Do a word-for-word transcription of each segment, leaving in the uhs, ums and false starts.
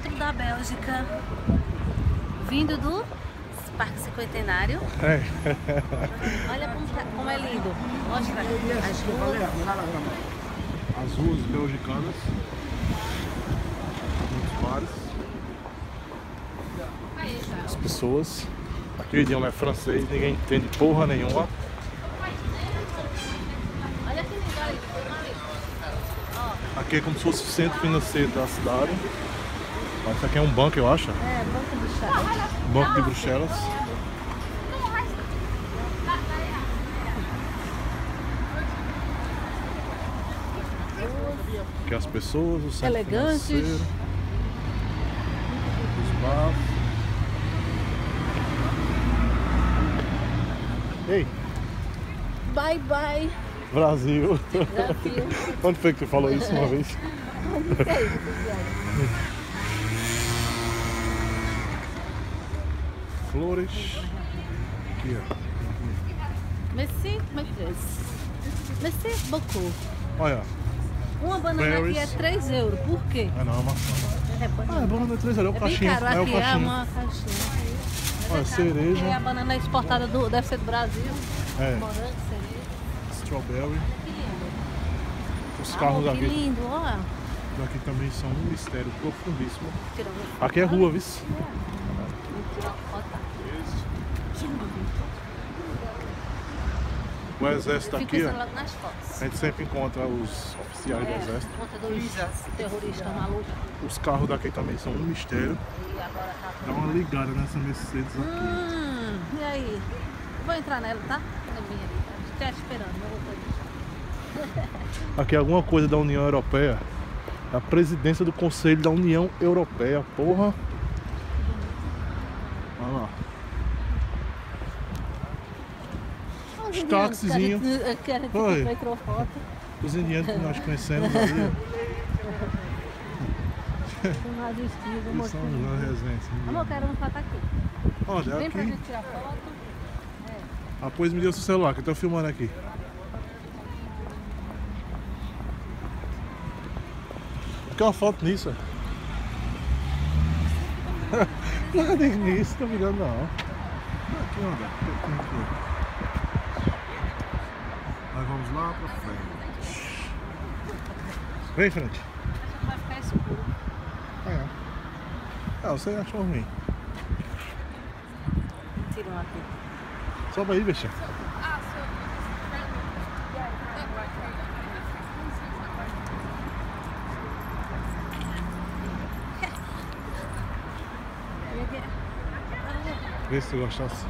centro da Bélgica, vindo do Parque Cinquentenário. É. Olha como, tá, como é lindo. Mostra as ruas. As ruas belgicanas. Muitos bares. As pessoas. Aqui o idioma é francês, ninguém entende porra nenhuma. Olha que lindo, olha ali. Ó. Aqui é como se fosse o centro financeiro da cidade. Mas isso aqui é um banco, eu acho. É, Banco do Chá. Banco de Bruxelas. Aqui as pessoas, o centro Elegantes. financeiro. Os bares. Ei, Bye, bye. Brasil. Brasil. Onde foi que tu falou isso uma vez? Flores. Aqui, ó. Merci, maîtresse. Merci beaucoup. Olha. Uma banana aqui é Berries. três euros. Por quê? Ah não, é maçã. É, Ah, é banana de três euros, é o é bem caixinho. caro É o aqui, é caixinho. uma caixinha. Olha, É cereja. a banana exportada do, deve ser do Brasil. É. Morango, cereja. Strawberry. Que lindo. Os carros Amor, que daqui, lindo, ó. daqui também são um mistério profundíssimo. Tirando Aqui é rua, vice. Tirar foto. Que lindo. O exército Fico aqui, pensando ó. logo nas fotos. A gente sempre encontra os oficiais do É, exército. por conta dos terroristas malucos. Os carros daqui também são um mistério. E agora tá Dá uma ligada nessa Mercedes aqui. Hum, e aí? Vou entrar nela, tá? Na minha ali. Tá esperando, meu motorista. Aqui é alguma coisa da União Europeia. A presidência do Conselho da União Europeia, porra. Olha lá. Os taxizinhos. Querem Oi. que tirou foto. Os indianos que nós conhecemos ali. Com mais vestido, Eles são os residentes. Amor, eu quero uma foto aqui. Olha, Vem pra aqui. gente tirar foto. Ah, pois me deu seu celular que eu tô filmando aqui. Quer uma foto nisso? Nada nisso, tô mirando não. Aqui, olha. Aqui. Nós vamos lá pra frente. Vem, frente. Vai ficar escuro. É. Ah, você achou ruim. Tira um aqui. Sobe aí, bichinho. Vê se tu gostasse.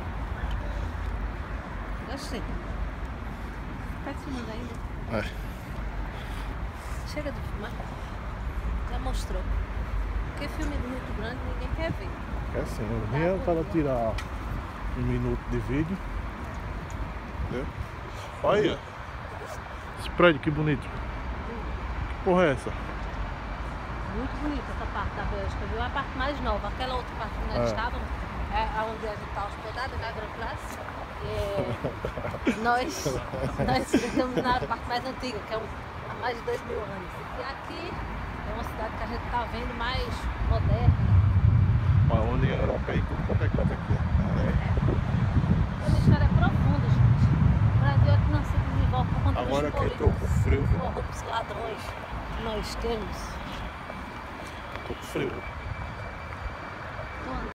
Gostei. Tá filmando ainda? É. Chega de filmar. Já mostrou. Porque filme muito grande ninguém quer ver. É assim, o ruim é o cara tirar um minuto de vídeo. Entendeu? Olha aí, ó. Esse prédio, que bonito. Que porra é essa? Muito bonita essa parte da Bélgica, viu? A parte mais nova. Aquela outra parte que nós É. estávamos, é onde a gente está hospedado, na Grand Place. É, nós, nós estamos na parte mais antiga, que é um, há mais de dois mil anos. E aqui é uma cidade que a gente está vendo mais moderna. Uma União Europeia, quanto é que conta aqui? A história é profunda, gente. O Brasil é que não se desenvolve por conta Agora dos que eu tô com frio. corruptos ladrões que nós temos. Tô com frio.